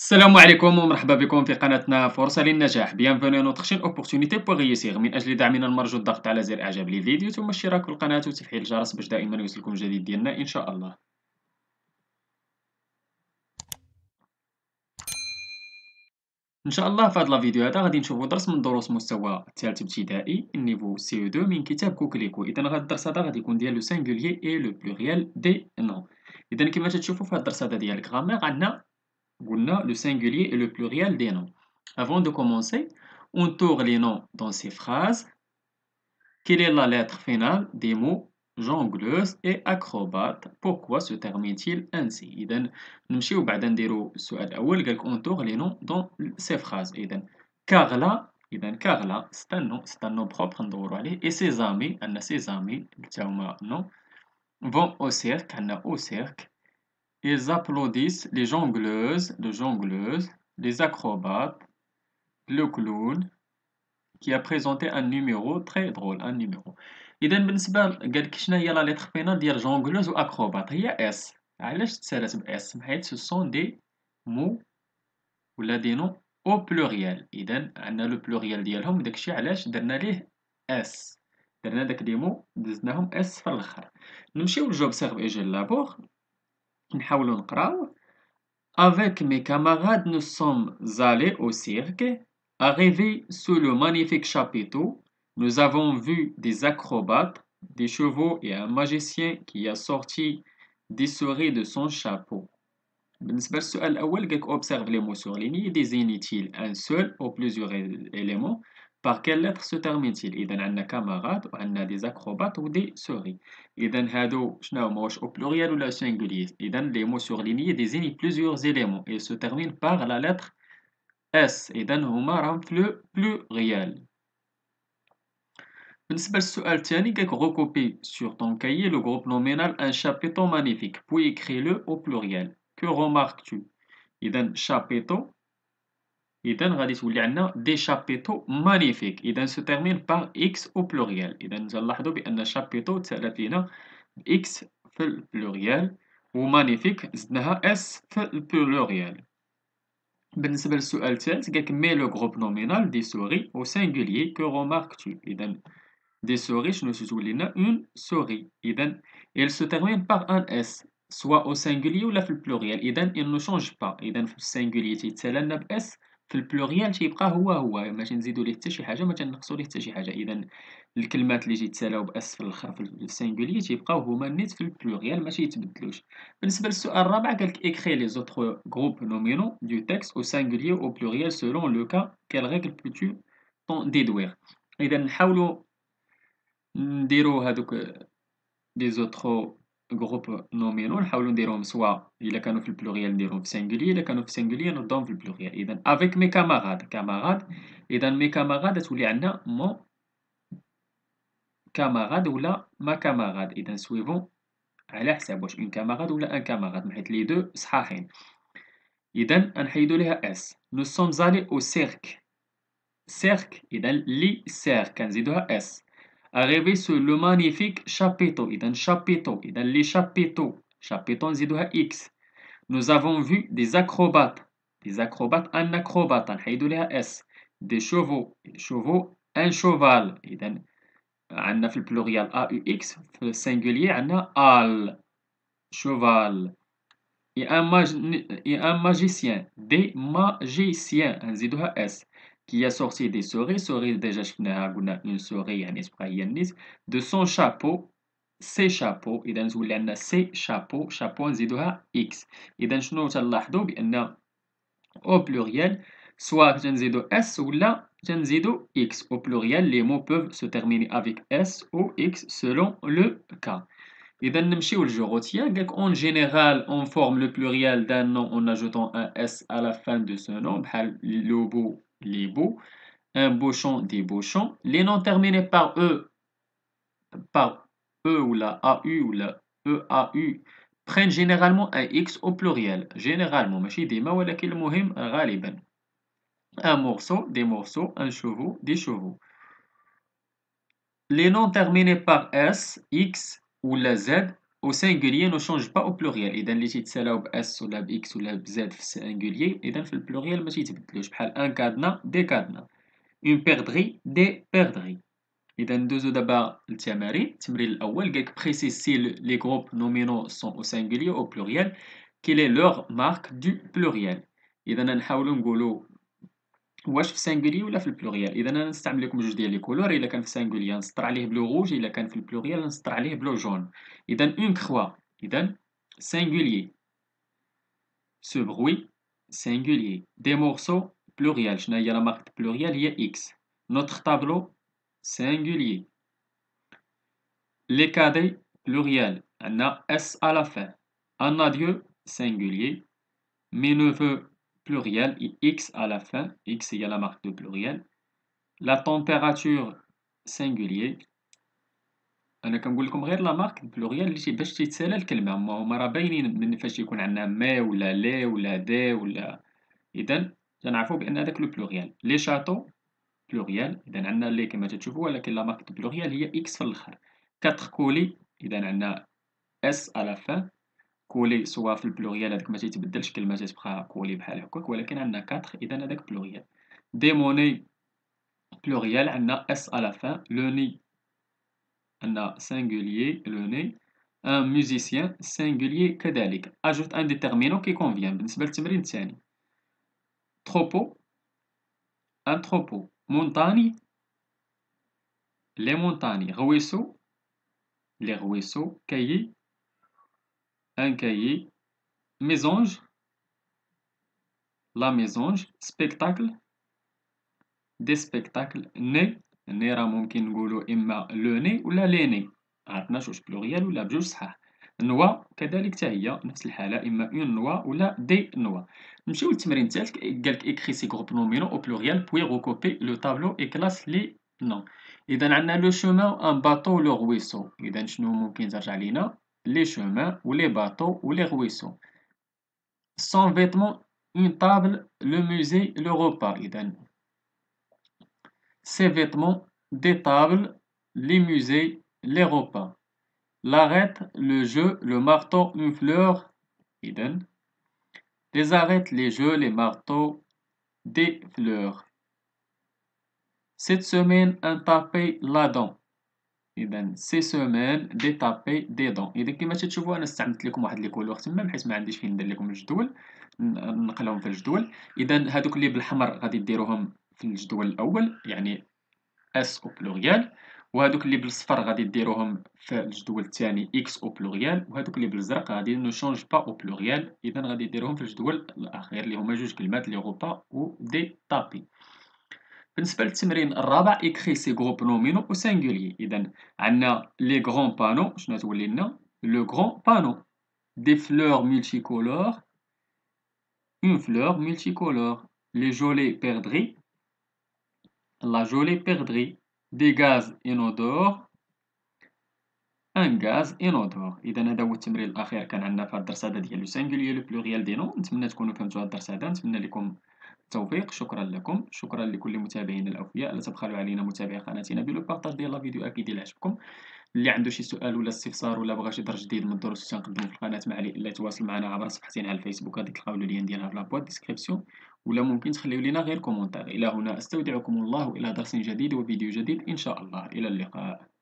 السلام عليكم ومرحبا بكم في قناتنا فرصة للنجاح. Bienvenue à notre chaîne Opportunité pour réussir. من أجل دعمنا المرجو الضغط على زر إعجاب للفيديو ثم الاشتراك في القناة وتفعيل الجرس باش دائما يوصلكم الجديد ديالنا إن شاء الله. إن شاء الله في هذا الفيديو هذا غادي نشوفوا درس من دروس مستوى الثالث ابتدائي النيفو CO2 من كتاب كوكليكو. إذا هذا الدرس هذا غادي يكون ديال لو سينغوليي إي لو بلوريال دي نون. إذا كما تشوفوا في هذا الدرس هذا ديال الغرامير عندنا قلنا le singulier et le pluriel des noms. Avant de commencer, on tourne les noms dans ces phrases. Quelle est la lettre finale des mots jongleuse et acrobate? Pourquoi se termine-t-il ainsi? إذا نمشيو بعدا نديرو السؤال الأول قالك on tourne les noms dans ces phrases. إذا Carla c'est un nom propre ندورو عليه et ses amis عندنا ses amis تا هما nom vont au cirque عندنا au cirque. Ils applaudissent les jongleuses, les acrobates, le clown qui a présenté un numéro très drôle, un numéro. إذا بالنسبة قالك شنو هي لا لتر فينال ديال جونغلوز وأكروبات هي اس. علاش تسالات بإس؟ حيت سو سون دي مو ولا دي نو أو بلوريال. إذا عندنا لو بلوريال ديالهم داكشي علاش درنا ليه اس. درنا داك لي مو دزناهم اس في الآخر. نمشيو لجوب سيرف إي جي لابور نحاولو نقراو. Avec mes camarades, nous sommes allés au cirque. Arrivés sous le magnifique chapiteau, nous avons vu des acrobates, des chevaux et un magicien qui a sorti des souris de son chapeau. بالنسبة للسؤال الأول قالك observe les mots surlignés désigne-t-il un seul ou plusieurs éléments par quelle lettre se termine-t-il إذا عندنا camarades وعندنا des acrobates و des souris. إذا هادو شنو هما واش au pluriel ولا au singulier؟ إذا les mots surlignés désignent plusieurs éléments et se terminent par la lettre S. إذا هما راهم في le pluriel. بالنسبة للسؤال الثاني قالك recopie sur ton cahier le groupe nominal un chapiteau magnifique puis écris-le au pluriel. Que remarques-tu؟ إذا chapiteau إذا غادي تولي عندنا دي chapiteaux magnifiques. إذا se termine par X au pluriel. إذا نلاحظوا بأن chapiteau تسالات لينا X في البلوريال و magnifique زدناها S في البلوريال. بالنسبة للسؤال الثالث قالك مي لو groupe nominal des souris au singulier que remarques-tu؟ إذا des souris شنو تولي لنا une souris. إذا elle se termine par un S soit au singulier ولا في البلوريال. إذا il ne change pas. إذا في السينغوليي تيتسالى لنا بإس في البلوريال تيبقى هو ما تنزيدو ليه حتى شي حاجة ما تنقصو ليه حتى شي حاجة. إذا الكلمات اللي تيتسالاو بإس في الآخر في السينغوليي تيبقاو هما نيت في البلوريال ما تيتبدلوش. بالنسبة للسؤال الرابع قالك écris les autres groupes nominaux du texte au singulier ou au pluriel selon le cas. Quelle règle peux-tu en déduire؟ إذا نحاولو نديرو هادوك لي زوتر جروب نومينو نحاولو نديروهم سوا إلا كانوا في البلوريال نديرهم في سينغوليي إلا كانوا في سينغوليي نردهم في البلوريال. إذا افيك مي كاماراد إذا مي كاماراد تولي عندنا مون كاماراد ولا ما كاماراد. إذا سويفون على حساب واش اون كاماراد ولا ان كاماراد حيت لي دو صحاحين. إذا نحيدو ليها اس. نو سوم زالي او سيرك إذا لي سيرك كنزيدوها اس. Arrivé sur le magnifique chapiteau. إذا chapiteau. إذا les chapiteaux. Chapiteau نزيدوها X. Nous avons vu des acrobates. Des acrobates un acrobate نحيدو ليها S. Des chevaux un cheval. إذا عندنا في البلوريال AUX في السنجولير عندنا al cheval. Et un magicien. Des magiciens نزيدوها S. Qui a sorti des souris déjà شفناها قلنا une souris يعني تبقى هي النيت de son chapeau ses chapeaux. إذا نزول عندنا ses chapeaux نزيدوها X. إذا شنو تنلاحظوا بأن au pluriel soit تنزيدو S ولا تنزيدو X. Au pluriel les mots peuvent se terminer avec S ou X selon le cas. إذا نمشيو للجغوتيا قالك en général on forme le pluriel d'un nom en ajoutant un S à la fin de ce nom بحال le beau les beaux, un bouchon des bouchons. Les noms terminés par E ou la AU ou la EAU prennent généralement un X au pluriel. Généralement, ماشي ديما ولكن المهم غالبا. Un morceau, des morceaux, un chevaux, des chevaux. Les noms terminés par S, X ou la Z au singulier ne change pas au pluriel. إذا اللي تيتسالاو بS ولا بX ولا بZ في singulier إذا في البلوريال ما تيتبدلوش بحال un cadenas des cadenas une perdrix des perdrix. إذا ندوزو دابا للتمارين. التمرين الأول قالك précise si les groupes nominaux sont au singulier ou au pluriel quelle est leur marque du pluriel. إذا نحاولو نقولو واش في singulier ولا في البلوريال. إذا أنا نستعمل لكم جوج ديال لي كولور. إلا كان في singulier نسطر عليه بلو روج، إلا كان في البلوريال نسطر عليه بلو جون. إذا une croix. إذا singulier. Ce bruit singulier. Des morceaux pluriel. شنو هي لا مارك pluriel هي X. Notre tableau singulier. Les cadets pluriel. عندنا S à la fin. Un adieu singulier. Mes neveux pluriel X à la fin. X هي la marque de pluriel. La température singulier. انا كنقول لكم غير لا مارك بلوريال اللي باش تيتسالى الكلمه. هما راه باينين من فاش يكون عندنا مي ولا لي ولا دي ولا. اذا تنعرفوا بان هذاك لو بلوريال. لي شاتو بلوريال. اذا عندنا لي كما تشوفوا ولكن لا مارك بلوريال هي اكس في الاخر. 4 كولي. اذا عندنا اس على فان. كولي سواء في البلوريال هذاك ما تيتبدلش كلمه تتبقى كولي بحال هكاك ولكن عندنا 4 اذا هذاك بلوريال. دي موني بلوريال عندنا اس على فان. لو ني عندنا singulier le nez. un musicien singulier كذلك. ajoute un déterminant qui convient بالنسبة للتمرين الثاني. troupeau un troupeau. montagne les montagnes. ruisseau les ruisseaux. cahier un cahier. mésange la mésange. spectacle des spectacles. nez ني راه ممكن نقولو إما لو ني ولا لي ني. معرفناش واش بلوريال ولا بجوج صحاح. نوا كذلك حتى هي نفس الحالة إما اون نوا ولا دي نوا. نمشيو للتمرين الثالث. قالك écris ces groupes nominaux au pluriel puis recopier le tableau et classe les noms. إذا عندنا لو chemin un bateau le ruisseau. إذا شنو ممكن ترجع لينا لي chemins و لي bateaux و لي ruisseaux. son vêtement une table le musée le repas. إذا ses vêtements, des tables, les musées, les repas. L'arête, le jeu, le marteau, une fleur. Eden. Les arêtes, les jeux, les marteaux, des fleurs. Cette semaine, un tapé la dent. إذا سي سومان دي تابي دي دون. إذا كما تشوفوا أنا استعملت لكم واحد لي كولور تما بحيث ما عنديش فين ندير لكم الجدول نقلهم في الجدول. إذا هادوك اللي بالحمر غادي ديروهم في الجدول الأول يعني اس او بلوريال. وهادوك اللي بالصفر غادي ديروهم في الجدول الثاني اكس او بلوريال. وهادوك اللي بالزرق غادي نو شونج با او بلوريال. اذا غادي ديروهم في الجدول الاخير اللي هما جوج كلمات لي غوبا و دي طابي. بالنسبه للتمرين الرابع اكري سي غروب نومينو او سينغوليي. اذا عندنا لي غران بانو. شنو تولي لنا لو غران بانو. دي فلور مولتي كولور اون فلور مولتي كولور. لي جولي بيردري la jolie perdrix. des gaz inodores un gaz inodore. اذا هذا هو التمرين الاخير كان عندنا في هذا الدرس هذا ديال لو سينغوليي لو بلوريال دي نون. نتمنى تكونوا فهمتوا هذا الدرس هذا. نتمنى لكم التوفيق. شكرا لكم. شكرا لكل متابعينا الاوفياء. لا تبخلوا علينا متابعي قناتنا بلو بارطاج ديال لا فيديو اكيد الا عجبكم. اللي عنده شي سؤال ولا استفسار ولا بغى شي درس جديد من الدروس اللي تنقدمو في القناه ما عليه الا يتواصل معنا عبر صفحتين على الفيسبوك غادي تلقاو اللين ديالها في لابوات ديسكريبسيون ولا ممكن تخليو لينا غير كومونتير. الى هنا استودعكم الله الى درس جديد وفيديو جديد ان شاء الله. الى اللقاء.